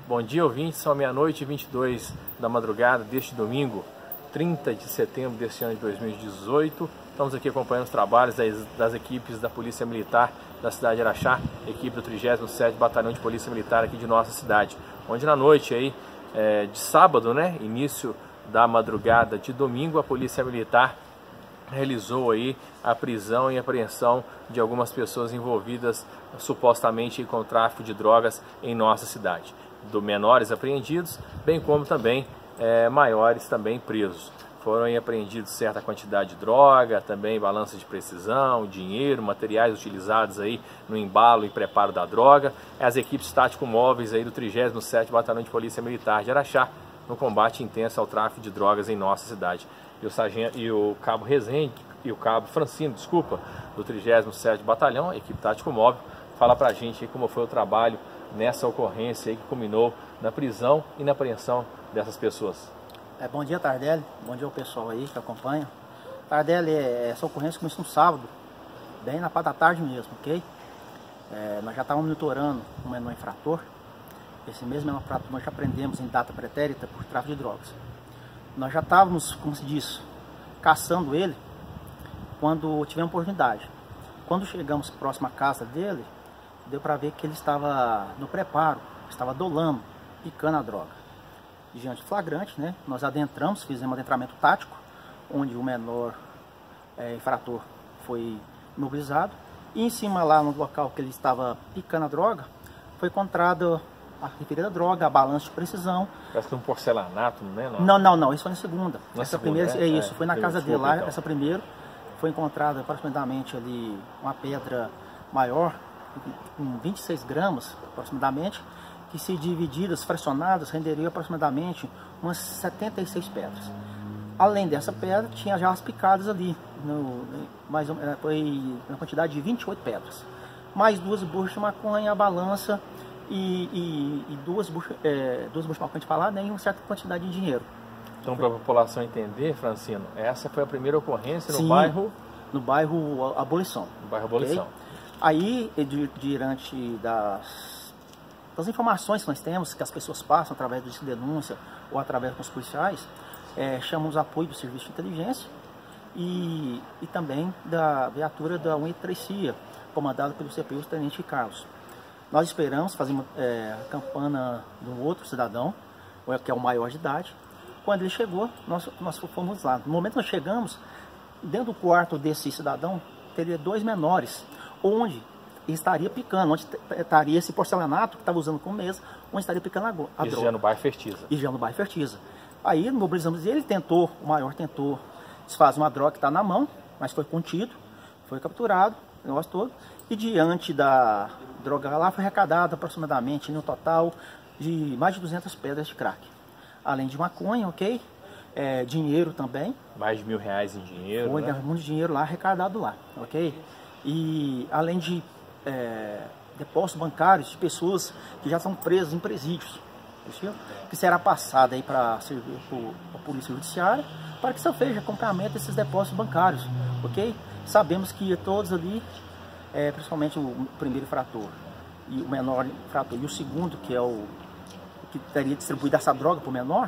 Bom dia, ouvintes. São meia-noite e 22 da madrugada deste domingo, 30 de setembro deste ano de 2018. Estamos aqui acompanhando os trabalhos das equipes da Polícia Militar da cidade de Araxá, equipe do 37º Batalhão de Polícia Militar aqui de nossa cidade, onde na noite aí, de sábado, início da madrugada de domingo, a Polícia Militar realizou aí a prisão e apreensão de algumas pessoas envolvidas supostamente com tráfico de drogas em nossa cidade. Do menores apreendidos, bem como também maiores também presos. Foram aí apreendidos certa quantidade de droga, também balanças de precisão, dinheiro, materiais utilizados aí no embalo e preparo da droga. As equipes tático-móveis aí do 37º Batalhão de Polícia Militar de Araxá no combate intenso ao tráfico de drogas em nossa cidade. E o cabo Rezende e o cabo Francino, do 37º Batalhão, equipe tático-móvel, fala pra gente aí como foi o trabalho nessa ocorrência aí que culminou na prisão e na apreensão dessas pessoas. Bom dia, Tardelli. Bom dia ao pessoal aí que acompanha. Tardelli, essa ocorrência começou no sábado, bem na parte da tarde mesmo, ok? Nós já estávamos monitorando um menor infrator. Esse mesmo menor infrator nós já prendemos em data pretérita por tráfico de drogas. Nós já estávamos, como se diz, caçando ele quando tivemos oportunidade. Quando chegamos próximo à casa dele, deu para ver que ele estava no preparo, estava dolando, picando a droga. Diante do flagrante, nós adentramos, fizemos um adentramento tático, onde o menor infrator foi imobilizado. E em cima lá no local que ele estava picando a droga, foi encontrada a referida droga, a balança de precisão. Parece que um porcelanato, não é? Não, isso foi na segunda. Essa primeira, foi na casa dele lá, então. Essa primeira foi encontrada aproximadamente ali uma pedra maior, com 26 gramas aproximadamente, que se divididas, fracionadas, renderia aproximadamente umas 76 pedras. Além dessa pedra, tinha já as picadas ali, foi na quantidade de 28 pedras. Mais duas buchas de maconha, a balança e duas buchas de maconha de falar, e uma certa quantidade de dinheiro. Então, para a população entender, Francino, essa foi a primeira ocorrência no bairro... No bairro Abolição. No bairro Abolição. Okay? Aí, diante das informações que nós temos, que as pessoas passam através do disco de denúncia ou através dos policiais, chamamos apoio do Serviço de Inteligência e também da viatura da 183 comandada pelo CPU Tenente Carlos. Nós esperamos fazer uma campana de um outro cidadão, que é o maior de idade. Quando ele chegou, nós fomos lá. No momento que nós chegamos, dentro do quarto desse cidadão, teria dois menores, onde estaria picando, onde estaria esse porcelanato que estava usando como mesa, onde estaria picando a droga. Isso já no bairro Fertiza. E já no bairro Fertiza. Aí mobilizamos ele, o maior tentou desfazer uma droga que está na mão, mas foi contido, foi capturado, o negócio todo. E diante da droga lá foi arrecadado aproximadamente no total de mais de 200 pedras de crack. Além de maconha, ok? Dinheiro também. Mais de R$1.000 em dinheiro, foi, muito dinheiro lá arrecadado lá, ok? E além de depósitos bancários de pessoas que já são presas em presídios, que será passada aí para servir para a Polícia Judiciária, para que se feche acompanhamento desses depósitos bancários, ok? Sabemos que todos ali, principalmente o primeiro infrator e o menor infrator e o segundo, que é o que teria distribuído essa droga para o menor,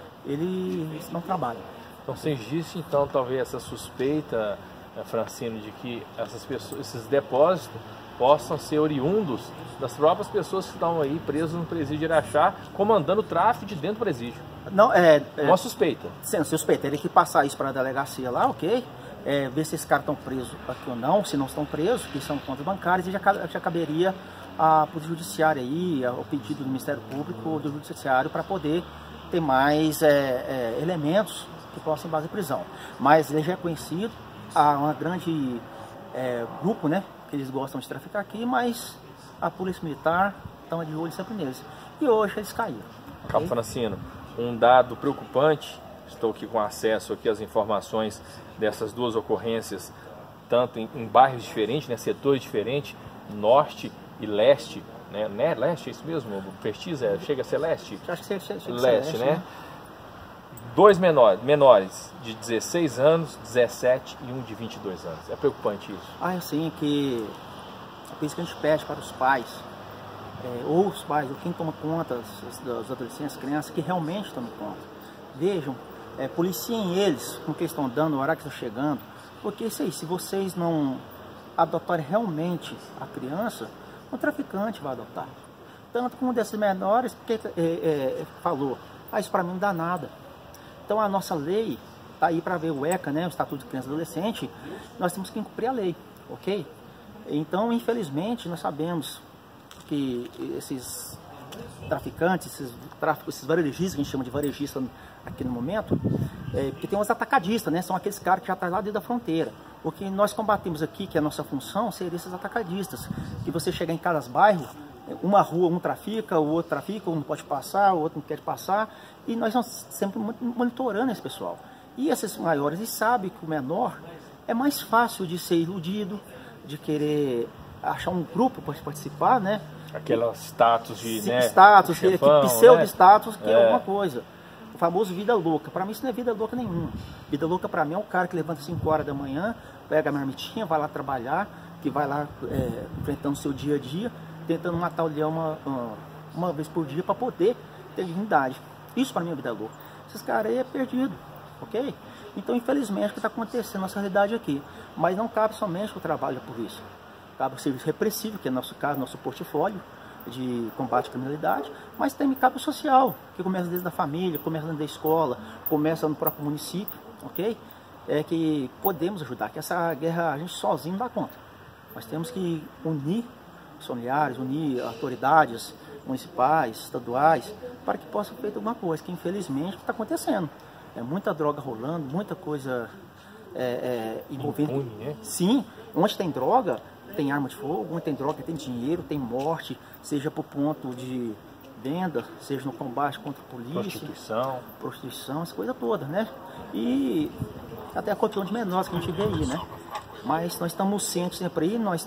eles não trabalham. Então, você disse, então, talvez essa suspeita, Francino, de que esses depósitos possam ser oriundos das próprias pessoas que estão aí presas no presídio de Araxá, comandando o tráfico de dentro do presídio. Não, uma suspeita. Sim, suspeita. Ele que passar isso para a delegacia lá, ok? Ver se esses caras estão presos aqui ou não, se não estão presos, que são contas bancárias, e já caberia a Polícia Judiciária aí, ao pedido do Ministério Público ou do Judiciário, para poder ter mais elementos que possam fazer prisão. Mas ele já é conhecido, há uma grande grupo, que eles gostam de traficar aqui, mas a Polícia Militar está de olho sempre neles. E hoje eles caíram. Cabo Francino, um dado preocupante, estou aqui com acesso aqui às informações dessas duas ocorrências, tanto em bairros diferentes, setores diferentes, norte e leste, leste, é isso mesmo? Fertiza chega a ser leste? Acho que chega leste, né? Dois menores de 16 anos, 17 e um de 22 anos. É preocupante isso. Assim, que é por isso que a gente pede para os pais ou os pais, ou quem toma conta dos adolescentes, crianças que realmente tomam conta. Vejam, policiem eles com o que estão dando, o horário que estão chegando, porque isso aí, se vocês não adotarem realmente a criança, o traficante vai adotar. Tanto como um desses menores, porque falou, isso para mim não dá nada. Então a nossa lei está aí para ver o ECA, né, o Estatuto de Criança e Adolescente, nós temos que cumprir a lei, ok? Então, infelizmente, nós sabemos que esses traficantes, esses varejistas, que a gente chama de varejista aqui no momento, que tem uns atacadistas, né? São aqueles caras que já estão lá dentro da fronteira. O que nós combatimos aqui, que é a nossa função, seria esses atacadistas. Que você chegar em cada bairro, uma rua um trafica, o outro trafica, um não pode passar, o outro não quer passar. E nós estamos sempre monitorando esse pessoal. E esses maiores, eles sabem que o menor é mais fácil de ser iludido, de querer achar um grupo para participar, né? Aquele status de, né? Status, pseudo-status, que é alguma coisa. O famoso vida louca. Para mim isso não é vida louca nenhuma. Vida louca para mim é um cara que levanta 5 horas da manhã, pega a marmitinha, vai lá trabalhar, que vai lá enfrentando o seu dia a dia, tentando matar o leão uma vez por dia para poder ter dignidade. Isso para mim é vida louca. Esses caras aí é perdido, ok? Então, infelizmente, o que está acontecendo na nossa realidade aqui. Mas não cabe somente o trabalho da polícia. Cabe o serviço repressivo, que é no nosso caso, nosso portfólio de combate à criminalidade, mas também cabe o social, que começa desde a família, começa dentro da escola, começa no próprio município, ok? Que podemos ajudar, que essa guerra a gente sozinho não dá conta. Nós temos que unir os familiares, unir autoridades municipais, estaduais, para que possa ser feita alguma coisa, que infelizmente está acontecendo. É muita droga rolando, muita coisa envolvendo. Impune, né? Sim, onde tem droga, tem arma de fogo, onde tem droga, tem dinheiro, tem morte, seja por ponto de venda, seja no combate contra a polícia. Prostituição, essa coisa toda, né? E até a corrupção de menores que a gente vê aí, né? Mas nós estamos cientes sempre aí, nós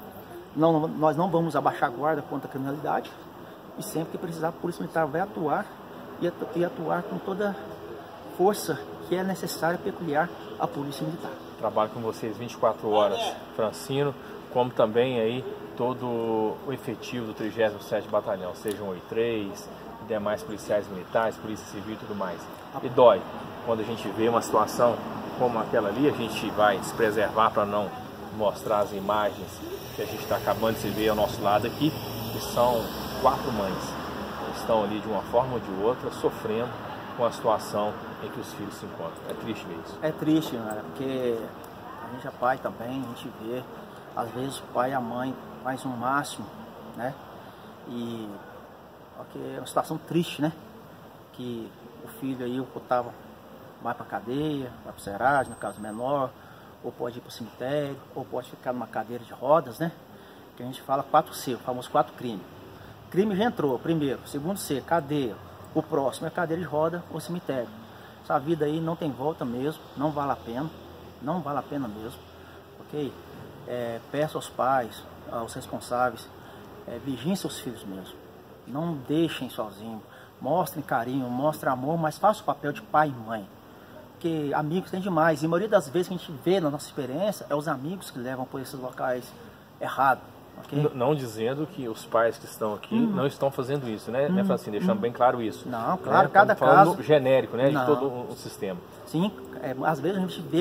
não vamos abaixar a guarda contra a criminalidade, e sempre que precisar, a Polícia Militar vai atuar e atuar com toda força que é necessária peculiar à Polícia Militar. Trabalho com vocês 24 horas, Francino, como também aí todo o efetivo do 37º Batalhão, sejam 83, demais policiais militares, polícia civil e tudo mais. E dói quando a gente vê uma situação como aquela ali, a gente vai se preservar para não mostrar as imagens que a gente está acabando de se ver ao nosso lado aqui, que são 4 mães que estão ali de uma forma ou de outra sofrendo com a situação em que os filhos se encontram. É triste ver isso. É triste, né? Porque a gente é pai também, a gente vê, às vezes o pai e a mãe faz um máximo, né? E porque é uma situação triste, né? Que o filho aí vai para cadeia, vai para o Serasa, no caso menor, ou pode ir para o cemitério, ou pode ficar numa cadeira de rodas, né? Que a gente fala 4C, o famoso 4 crimes. Crime já entrou, primeiro. Segundo C, cadeia. O próximo é cadeira de roda ou cemitério. Essa vida aí não tem volta mesmo, não vale a pena. Não vale a pena mesmo, ok? Peço aos pais, aos responsáveis, vigiem seus filhos mesmo. Não deixem sozinhos. Mostrem carinho, mostrem amor, mas façam o papel de pai e mãe. Porque amigos tem demais. E a maioria das vezes que a gente vê na nossa experiência, é os amigos que levam por esses locais errados. Okay? Não dizendo que os pais que estão aqui não estão fazendo isso, né, Francino? Deixando bem claro isso. Não, claro, né? cada falando caso... genérico, né, não. de todo o sistema. Sim, às vezes a gente vê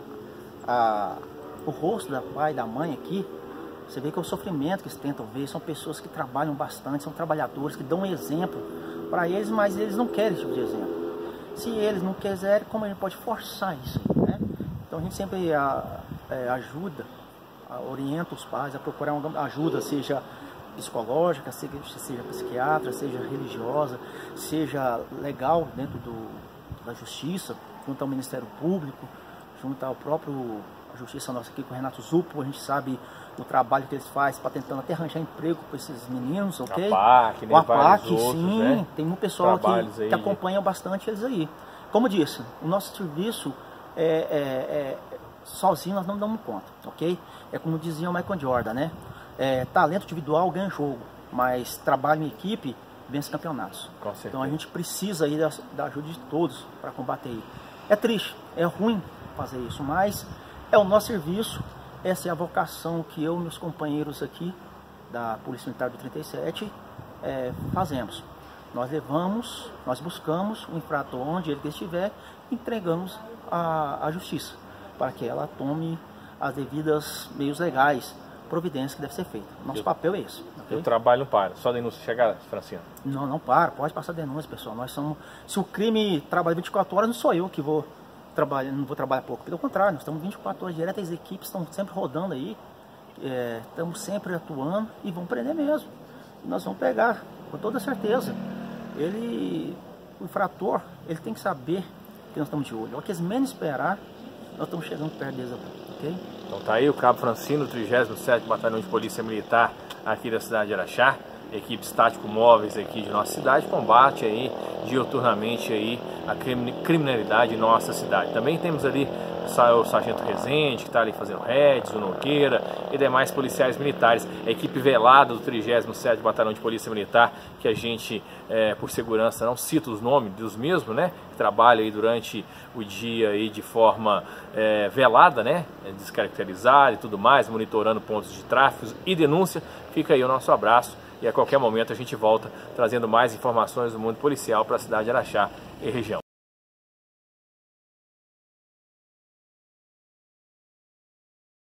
o rosto da pai e da mãe aqui, você vê que é o sofrimento que eles tentam ver, são pessoas que trabalham bastante, são trabalhadores, que dão um exemplo para eles, mas eles não querem esse tipo de exemplo. Se eles não quiserem, como a gente pode forçar isso, né? Então a gente sempre ajuda, orienta os pais a procurar uma ajuda, seja psicológica, seja psiquiatra, seja religiosa, seja legal dentro da justiça, junto ao Ministério Público, junto ao próprio Justiça nossa aqui com o Renato Zupo. A gente sabe o trabalho que eles fazem para tentando até arranjar emprego para esses meninos, ok? A PAC, sim, né? Tem um pessoal que acompanha bastante eles aí. Como eu disse, o nosso serviço sozinho nós não damos conta, ok? É como dizia o Michael Jordan, né? Talento individual ganha jogo, mas trabalho em equipe vence campeonatos. Então a gente precisa aí da ajuda de todos para combater. É triste, é ruim fazer isso, mas é o nosso serviço, essa é a vocação que eu e meus companheiros aqui da Polícia Militar do 37 fazemos. Nós buscamos o infrator onde ele estiver e entregamos à justiça, para que ela tome as devidas meios legais, providências que deve ser feita. Nosso papel é esse. Okay? O trabalho não para, só a denúncia chegar, Francino? Não para, pode passar denúncia, pessoal. Se o crime trabalha 24 horas, não sou eu que vou trabalhar, não vou trabalhar pouco. Pelo contrário, nós estamos 24 horas direto, as equipes estão sempre rodando aí, estamos sempre atuando e vão prender mesmo. E nós vamos pegar, com toda certeza. O infrator, ele tem que saber que nós estamos de olho. O que eles menos esperar, nós estamos chegando perto deles, ok? Então tá aí o Cabo Francino, 37º Batalhão de Polícia Militar aqui da cidade de Araxá, equipes tático-móveis aqui de nossa cidade, combate aí diuturnamente aí a criminalidade em nossa cidade. Também temos ali o Sargento Rezende, que está ali fazendo raids, o Nogueira e demais policiais militares, a equipe velada do 37º Batalhão de Polícia Militar, que a gente, por segurança, não cita os nomes dos mesmos, né, que trabalha aí durante o dia aí de forma velada, né, descaracterizada e tudo mais, monitorando pontos de tráfego e denúncia. Fica aí o nosso abraço e a qualquer momento a gente volta trazendo mais informações do mundo policial para a cidade de Araxá e região.